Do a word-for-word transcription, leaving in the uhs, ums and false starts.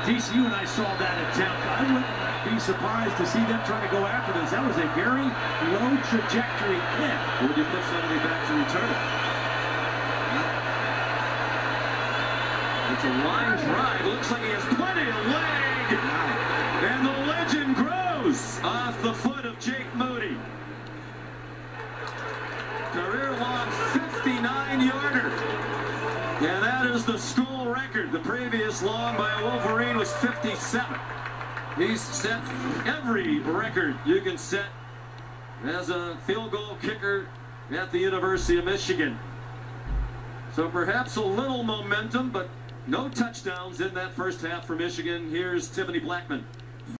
T C U and I saw that attempt, I wouldn't be surprised to see them try to go after this. That was a very low trajectory kick. Would you put somebody back to return it? It's a line drive. Looks like he has plenty of leg. And the legend grows off the foot of Jake Moody. Career-long fifty-nine yarder. And that is the school record. The previous long by a Wolverine was fifty-seven. He's set every record you can set as a field goal kicker at the University of Michigan. So perhaps a little momentum, but no touchdowns in that first half for Michigan. Here's Tiffany Blackman.